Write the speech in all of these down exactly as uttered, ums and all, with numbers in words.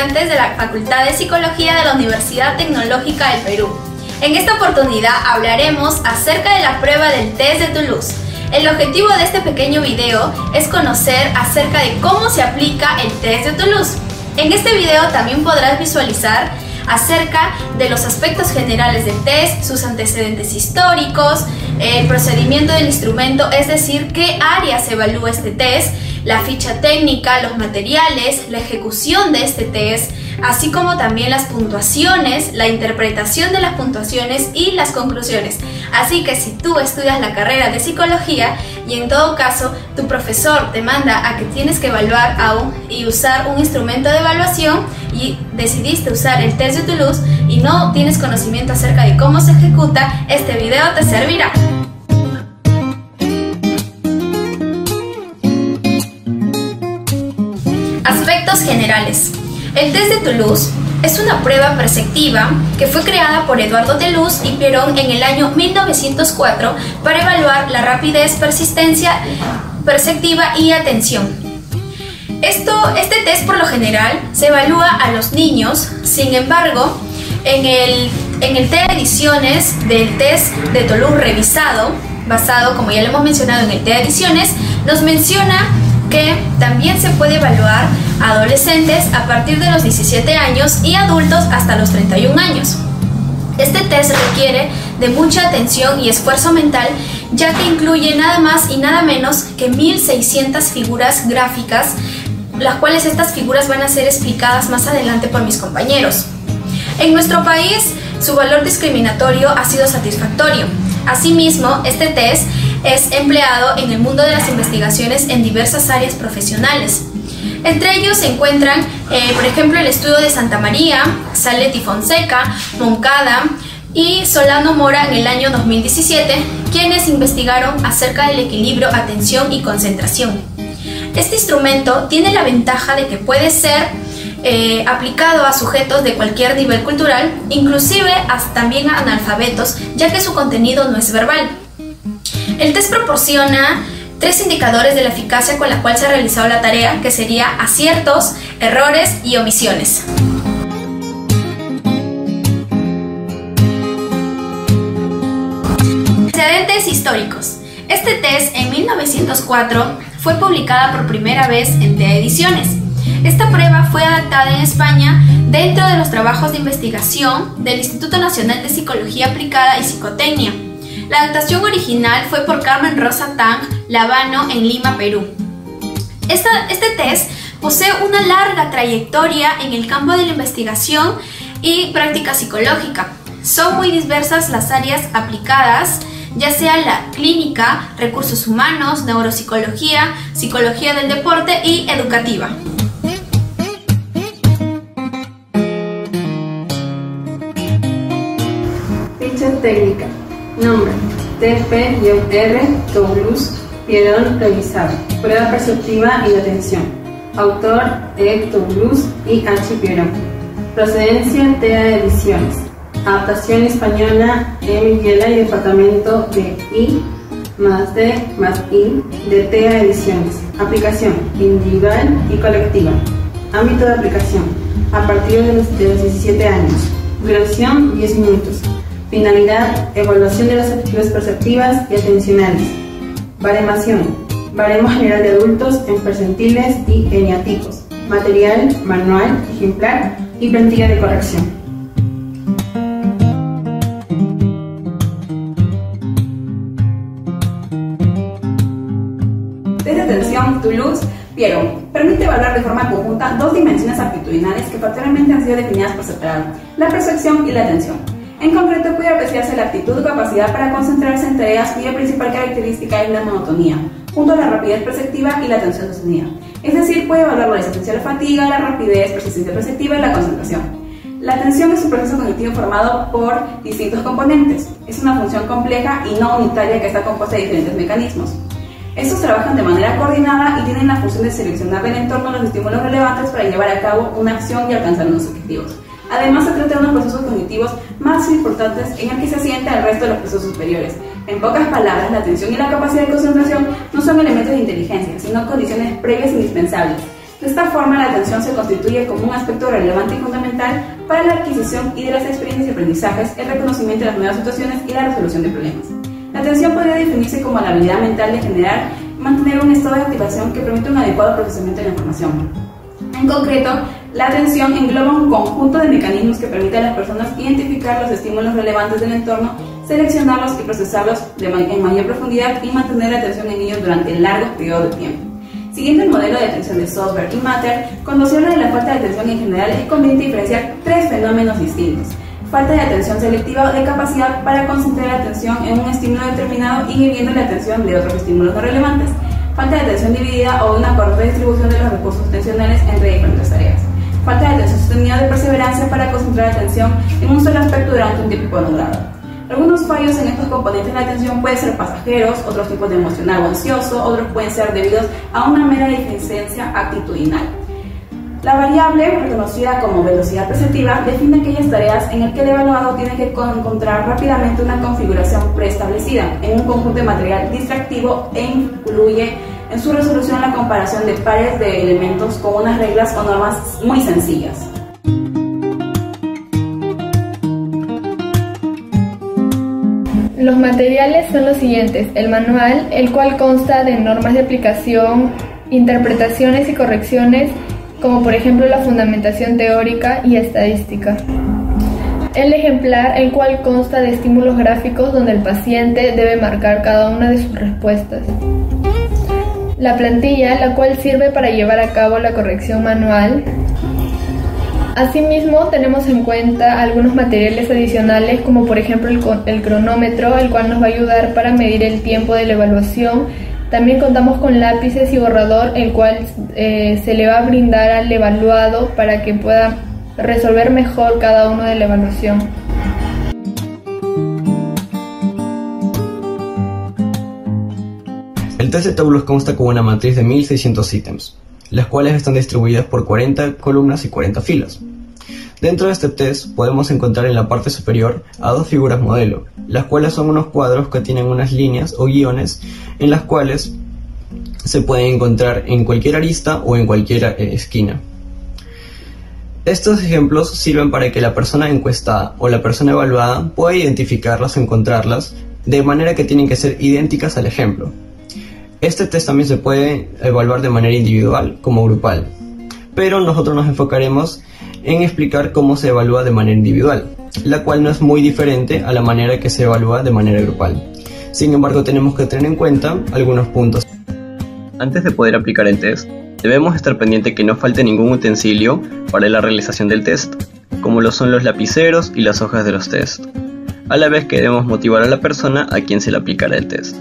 estudiantes de la Facultad de Psicología de la Universidad Tecnológica del Perú. En esta oportunidad hablaremos acerca de la prueba del test de Toulouse. El objetivo de este pequeño video es conocer acerca de cómo se aplica el test de Toulouse. En este video también podrás visualizar acerca de los aspectos generales del test, sus antecedentes históricos, el procedimiento del instrumento, es decir, qué áreas evalúa este test, la ficha técnica, los materiales, la ejecución de este test, así como también las puntuaciones, la interpretación de las puntuaciones y las conclusiones. Así que si tú estudias la carrera de psicología y en todo caso tu profesor te manda a que tienes que evaluar aún y usar un instrumento de evaluación y decidiste usar el test de Toulouse y no tienes conocimiento acerca de cómo se ejecuta, este video te servirá. Aspectos generales. El test de Toulouse es una prueba perceptiva que fue creada por Eduardo Toulouse y Pierron en el año mil novecientos cuatro para evaluar la rapidez, persistencia perceptiva y atención. Esto, este test por lo general se evalúa a los niños, sin embargo, en el, en el T E Ediciones del test de Toulouse revisado, basado, como ya lo hemos mencionado, en el T E Ediciones, nos menciona que también se puede evaluar a adolescentes a partir de los diecisiete años y adultos hasta los treinta y un años. Este test requiere de mucha atención y esfuerzo mental, ya que incluye nada más y nada menos que mil seiscientas figuras gráficas, las cuales estas figuras van a ser explicadas más adelante por mis compañeros. En nuestro país, su valor discriminatorio ha sido satisfactorio. Asimismo, este test es empleado en el mundo de las investigaciones en diversas áreas profesionales. Entre ellos se encuentran, eh, por ejemplo, el estudio de Santa María, Saletti Fonseca, Moncada y Solano Mora en el año dos mil diecisiete, quienes investigaron acerca del equilibrio, atención y concentración. Este instrumento tiene la ventaja de que puede ser eh, aplicado a sujetos de cualquier nivel cultural, inclusive hasta también a analfabetos, ya que su contenido no es verbal. El test proporciona tres indicadores de la eficacia con la cual se ha realizado la tarea, que sería aciertos, errores y omisiones. Antecedentes históricos. Este test en mil novecientos cuatro fue publicada por primera vez en T E Ediciones. Esta prueba fue adaptada en España dentro de los trabajos de investigación del Instituto Nacional de Psicología Aplicada y Psicotecnia. La adaptación original fue por Carmen Rosa Tang Lavano en Lima, Perú. Esta, este test posee una larga trayectoria en el campo de la investigación y práctica psicológica. Son muy diversas las áreas aplicadas, ya sea la clínica, recursos humanos, neuropsicología, psicología del deporte y educativa. Ficha técnica. Nombre: T P R Toulouse Pierron revisado. Prueba perceptiva y de atención. Autor: E. Toulouse y H. Pierron. Procedencia: T E Ediciones. Adaptación española: E. Villela y Departamento de I más D más I de T E Ediciones. Aplicación: individual y colectiva. Ámbito de aplicación: a partir de los, de los diecisiete años. Duración: diez minutos. Finalidad: evaluación de las actitudes perceptivas y atencionales. Baremación: baremo general de adultos en percentiles y eneatipos. Material: manual, ejemplar y plantilla de corrección. Test de atención Toulouse Pierron permite evaluar de forma conjunta dos dimensiones aptitudinales que factorialmente han sido definidas por separado: la percepción y la atención. En concreto, puede apreciarse la aptitud o capacidad para concentrarse en tareas cuya principal característica es la monotonía, junto a la rapidez perceptiva y la atención sostenida. Es decir, puede evaluar la resistencia a la fatiga, la rapidez, persistencia perceptiva y la concentración. La atención es un proceso cognitivo formado por distintos componentes. Es una función compleja y no unitaria que está compuesta de diferentes mecanismos. Estos trabajan de manera coordinada y tienen la función de seleccionar del entorno los estímulos relevantes para llevar a cabo una acción y alcanzar unos objetivos. Además, se trata de unos procesos cognitivos más importantes en el que se asienta el resto de los procesos superiores. En pocas palabras, la atención y la capacidad de concentración no son elementos de inteligencia, sino condiciones previas indispensables, De esta forma, la atención se constituye como un aspecto relevante y fundamental para la adquisición y de las experiencias y aprendizajes, el reconocimiento de las nuevas situaciones y la resolución de problemas. La atención podría definirse como la habilidad mental de generar y mantener un estado de activación que permite un adecuado procesamiento de la información. En concreto, la atención engloba un conjunto de mecanismos que permite a las personas identificar los estímulos relevantes del entorno, seleccionarlos y procesarlos de ma- en mayor profundidad y mantener la atención en ellos durante largos periodos de tiempo. Siguiendo el modelo de atención de Solberg y Matter, cuando se habla de la falta de atención en general es conveniente diferenciar tres fenómenos distintos: falta de atención selectiva o de capacidad para concentrar la atención en un estímulo determinado inhibiendo la atención de otros estímulos no relevantes, falta de atención dividida o una correcta distribución de los recursos atencionales entre diferentes tareas, falta de atención sostenida de perseverancia para concentrar la atención en un solo aspecto durante un tiempo prolongado. Algunos fallos en estos componentes de la atención pueden ser pasajeros, otros tipos de emocional o ansioso, otros pueden ser debidos a una mera deficiencia actitudinal. La variable, reconocida como velocidad perceptiva, define aquellas tareas en las que el evaluado tiene que encontrar rápidamente una configuración preestablecida en un conjunto de material distractivo e incluye en su resolución la comparación de pares de elementos con unas reglas o normas muy sencillas. Los materiales son los siguientes: el manual, el cual consta de normas de aplicación, interpretaciones y correcciones, como por ejemplo la fundamentación teórica y estadística. El ejemplar, el cual consta de estímulos gráficos donde el paciente debe marcar cada una de sus respuestas. La plantilla, la cual sirve para llevar a cabo la corrección manual. Asimismo, tenemos en cuenta algunos materiales adicionales, como por ejemplo el, el cronómetro, el cual nos va a ayudar para medir el tiempo de la evaluación. También contamos con lápices y borrador, el cual eh, se le va a brindar al evaluado para que pueda resolver mejor cada uno de la evaluación. El test de Toulouse consta con una matriz de mil seiscientos ítems, las cuales están distribuidas por cuarenta columnas y cuarenta filas. Dentro de este test podemos encontrar en la parte superior a dos figuras modelo, las cuales son unos cuadros que tienen unas líneas o guiones en las cuales se pueden encontrar en cualquier arista o en cualquier eh, esquina. Estos ejemplos sirven para que la persona encuestada o la persona evaluada pueda identificarlas o encontrarlas de manera que tienen que ser idénticas al ejemplo. Este test también se puede evaluar de manera individual como grupal, pero nosotros nos enfocaremos en explicar cómo se evalúa de manera individual, la cual no es muy diferente a la manera que se evalúa de manera grupal. Sin embargo, tenemos que tener en cuenta algunos puntos. Antes de poder aplicar el test, debemos estar pendiente que no falte ningún utensilio para la realización del test, como lo son los lapiceros y las hojas de los test, a la vez que debemos motivar a la persona a quien se le aplicará el test.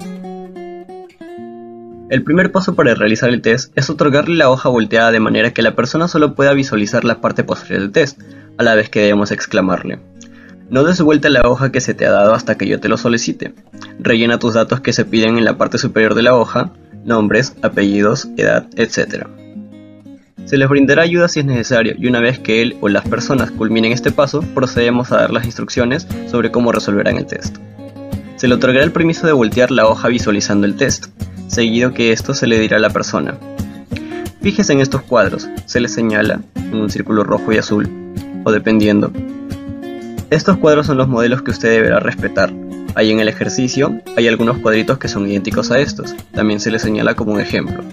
El primer paso para realizar el test es otorgarle la hoja volteada de manera que la persona solo pueda visualizar la parte posterior del test, a la vez que debemos exclamarle: no des vuelta la hoja que se te ha dado hasta que yo te lo solicite. Rellena tus datos que se piden en la parte superior de la hoja, nombres, apellidos, edad, etcétera. Se les brindará ayuda si es necesario y una vez que él o las personas culminen este paso, procedemos a dar las instrucciones sobre cómo resolverán el test. Se le otorgará el permiso de voltear la hoja visualizando el test, seguido que esto se le dirá a la persona: fíjese en estos cuadros, se le señala en un círculo rojo y azul, o dependiendo. Estos cuadros son los modelos que usted deberá respetar. Ahí en el ejercicio hay algunos cuadritos que son idénticos a estos, también se le señala como un ejemplo.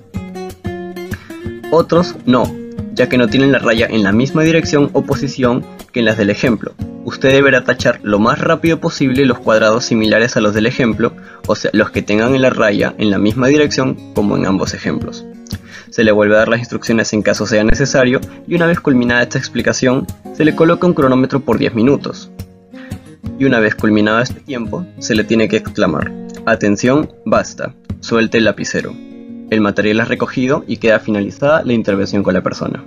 Otros no, ya que no tienen la raya en la misma dirección o posición que en las del ejemplo. Usted deberá tachar lo más rápido posible los cuadrados similares a los del ejemplo, o sea, los que tengan en la raya en la misma dirección como en ambos ejemplos. Se le vuelve a dar las instrucciones en caso sea necesario y una vez culminada esta explicación, se le coloca un cronómetro por diez minutos. Y una vez culminado este tiempo, se le tiene que exclamar: atención, basta, suelte el lapicero. El material es recogido y queda finalizada la intervención con la persona.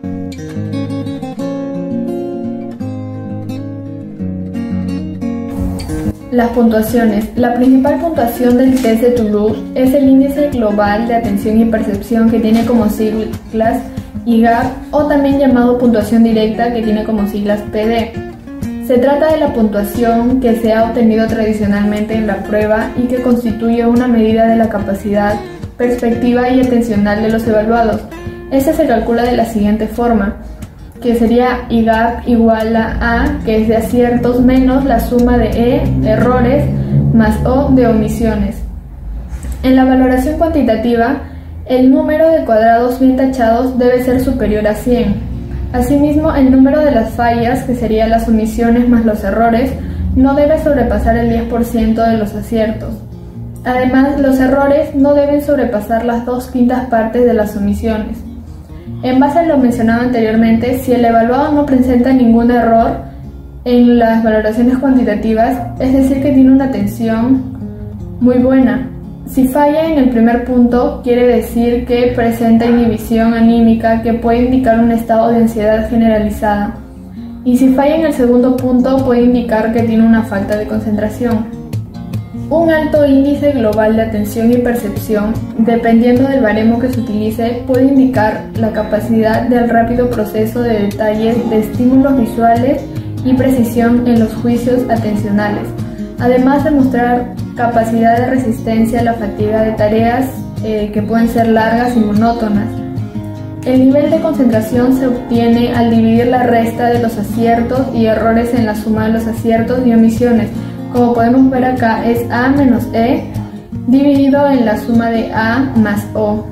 Las puntuaciones. La principal puntuación del test de Toulouse es el índice global de atención y percepción, que tiene como siglas I G A P, o también llamado puntuación directa, que tiene como siglas P D. Se trata de la puntuación que se ha obtenido tradicionalmente en la prueba y que constituye una medida de la capacidad perspectiva y atencional de los evaluados. Este se calcula de la siguiente forma, que sería I gap igual a A, que es de aciertos, menos la suma de E, errores, más O, de omisiones. En la valoración cuantitativa, el número de cuadrados bien tachados debe ser superior a cien. Asimismo, el número de las fallas, que serían las omisiones más los errores, no debe sobrepasar el diez por ciento de los aciertos. Además, los errores no deben sobrepasar las dos quintas partes de las omisiones. En base a lo mencionado anteriormente, si el evaluado no presenta ningún error en las valoraciones cuantitativas, es decir que tiene una atención muy buena. Si falla en el primer punto, quiere decir que presenta inhibición anímica que puede indicar un estado de ansiedad generalizada. Y si falla en el segundo punto, puede indicar que tiene una falta de concentración. Un alto índice global de atención y percepción, dependiendo del baremo que se utilice, puede indicar la capacidad del rápido proceso de detalles de estímulos visuales y precisión en los juicios atencionales, además de mostrar capacidad de resistencia a la fatiga de tareas eh, que pueden ser largas y monótonas. El nivel de concentración se obtiene al dividir la resta de los aciertos y errores en la suma de los aciertos y omisiones. Como podemos ver acá, es A menos E dividido en la suma de A más O.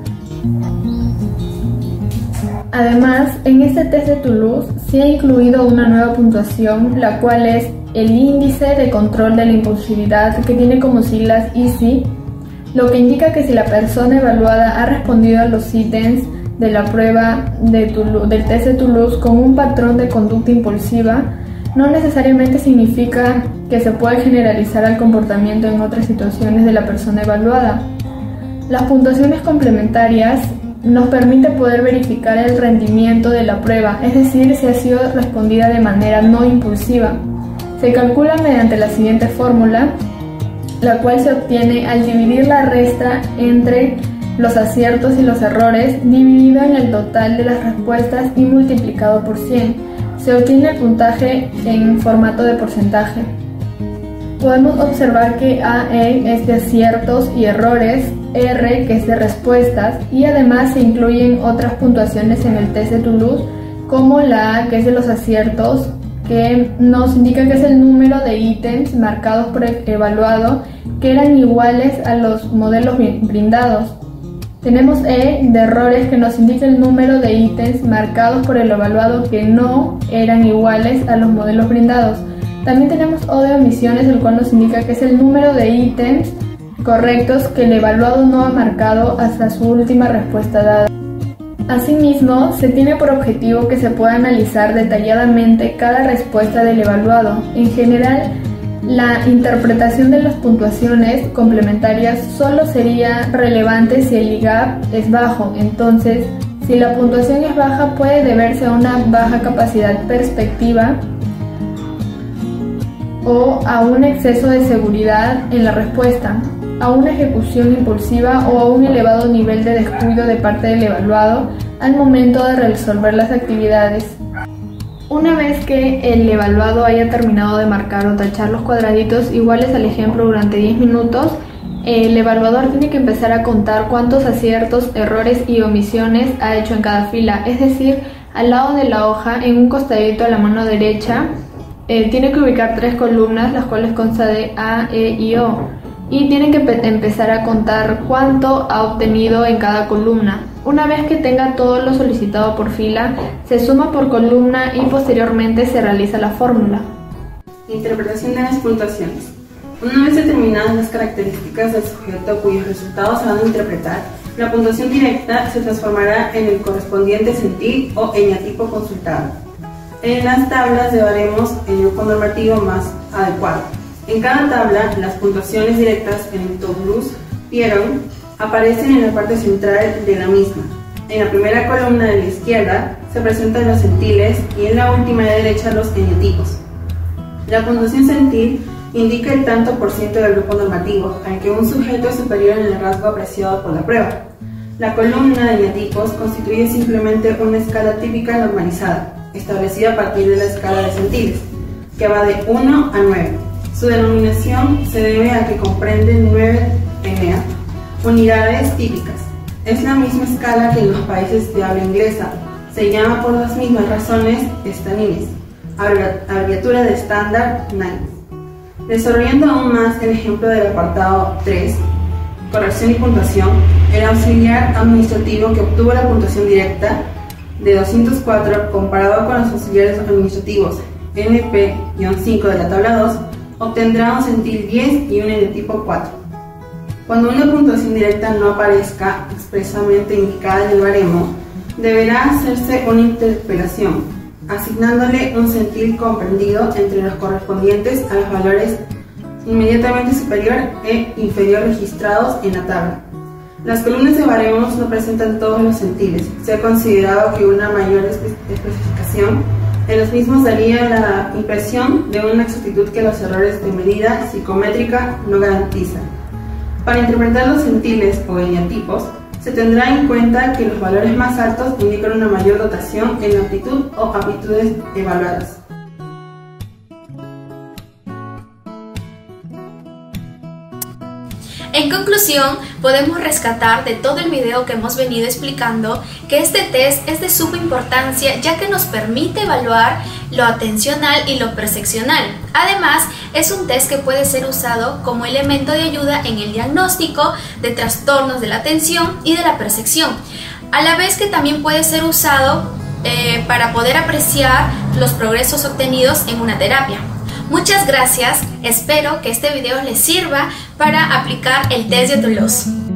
Además, en este test de Toulouse se ha incluido una nueva puntuación, la cual es el índice de control de la impulsividad, que tiene como siglas I C I, lo que indica que si la persona evaluada ha respondido a los ítems de la prueba de Toulouse, del test de Toulouse con un patrón de conducta impulsiva, no necesariamente significa que se pueda generalizar al comportamiento en otras situaciones de la persona evaluada. Las puntuaciones complementarias nos permite poder verificar el rendimiento de la prueba, es decir, si ha sido respondida de manera no impulsiva. Se calcula mediante la siguiente fórmula, la cual se obtiene al dividir la resta entre los aciertos y los errores, dividido en el total de las respuestas y multiplicado por cien. Se obtiene el puntaje en formato de porcentaje. Podemos observar que A E es de aciertos y errores, R que es de respuestas, y además se incluyen otras puntuaciones en el test de Toulouse, como la A, que es de los aciertos, que nos indica que es el número de ítems marcados por el evaluado que eran iguales a los modelos brindados. Tenemos E de errores, que nos indica el número de ítems marcados por el evaluado que no eran iguales a los modelos brindados. También tenemos O de omisiones, el cual nos indica que es el número de ítems correctos que el evaluado no ha marcado hasta su última respuesta dada. Asimismo, se tiene por objetivo que se pueda analizar detalladamente cada respuesta del evaluado. En general, la interpretación de las puntuaciones complementarias solo sería relevante si el I gap es bajo. Entonces, si la puntuación es baja, puede deberse a una baja capacidad perspectiva o a un exceso de seguridad en la respuesta, a una ejecución impulsiva o a un elevado nivel de descuido de parte del evaluado al momento de resolver las actividades. Una vez que el evaluado haya terminado de marcar o tachar los cuadraditos iguales al ejemplo durante diez minutos, el evaluador tiene que empezar a contar cuántos aciertos, errores y omisiones ha hecho en cada fila, es decir, al lado de la hoja, en un costadito a la mano derecha, eh, tiene que ubicar tres columnas, las cuales consta de A, E y O, y tiene que empezar a contar cuánto ha obtenido en cada columna. Una vez que tenga todo lo solicitado por fila, se suma por columna y posteriormente se realiza la fórmula. Interpretación de las puntuaciones. Una vez determinadas las características del sujeto cuyos resultados se van a interpretar, la puntuación directa se transformará en el correspondiente sentir o eñatipo consultado. En las tablas llevaremos el grupo normativo más adecuado. En cada tabla, las puntuaciones directas en el Toulouse Pierron aparecen en la parte central de la misma. En la primera columna de la izquierda se presentan los centiles y en la última de la derecha los eñatipos. La puntuación centil indica el tanto por ciento del grupo normativo al que un sujeto es superior en el rasgo apreciado por la prueba. La columna de eñatipos constituye simplemente una escala típica normalizada, establecida a partir de la escala de centiles, que va de uno a nueve. Su denominación se debe a que comprende nueve N A, unidades típicas. Es la misma escala que en los países de habla inglesa. Se llama por las mismas razones STANIMES, abreviatura de Standard nueve. Desarrollando aún más el ejemplo del apartado tres, corrección y puntuación, el auxiliar administrativo que obtuvo la puntuación directa de doscientos cuatro comparado con los auxiliares administrativos N P cinco de la tabla dos, obtendrá un centil diez y un N tipo cuatro. Cuando una puntuación directa no aparezca expresamente indicada en el baremo, deberá hacerse una interpelación, asignándole un centil comprendido entre los correspondientes a los valores inmediatamente superior e inferior registrados en la tabla. Las columnas de baremos no presentan todos los centiles. Se ha considerado que una mayor especificación en los mismos daría la impresión de una exactitud que los errores de medida psicométrica no garantizan. Para interpretar los centiles o eneatipos, se tendrá en cuenta que los valores más altos indican una mayor dotación en la aptitud o aptitudes evaluadas. En conclusión, podemos rescatar de todo el video que hemos venido explicando que este test es de suma importancia, ya que nos permite evaluar lo atencional y lo percepcional. Además, es un test que puede ser usado como elemento de ayuda en el diagnóstico de trastornos de la atención y de la percepción, a la vez que también puede ser usado eh, para poder apreciar los progresos obtenidos en una terapia. Muchas gracias, espero que este video les sirva para aplicar el test de Toulouse.